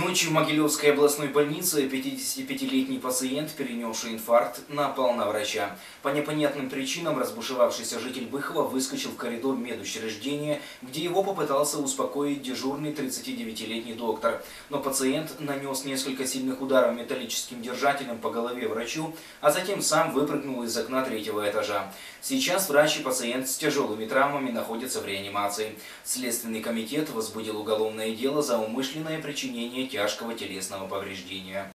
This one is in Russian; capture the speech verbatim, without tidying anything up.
Ночью в Могилевской областной больнице пятидесятипятилетний пациент, перенесший инфаркт, напал на врача. По непонятным причинам разбушевавшийся житель Быхова выскочил в коридор медучреждения, где его попытался успокоить дежурный тридцатидевятилетний доктор. Но пациент нанес несколько сильных ударов металлическим держателем по голове врачу, а затем сам выпрыгнул из окна третьего этажа. Сейчас врач и пациент с тяжелыми травмами находятся в реанимации. Следственный комитет возбудил уголовное дело за умышленное причинение тяжкого телесного повреждения.